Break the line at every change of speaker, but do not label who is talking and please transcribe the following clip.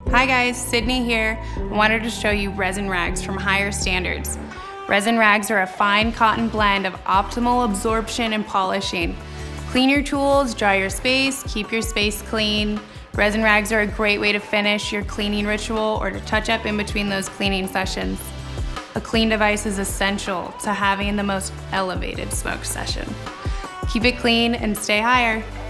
Hi guys, Sydney here. I wanted to show you resin rags from Higher Standards. Resin rags are a fine cotton blend of optimal absorption and polishing. Clean your tools, dry your space, keep your space clean. Resin rags are a great way to finish your cleaning ritual or to touch up in between those cleaning sessions. A clean device is essential to having the most elevated smoke session. Keep it clean and stay higher.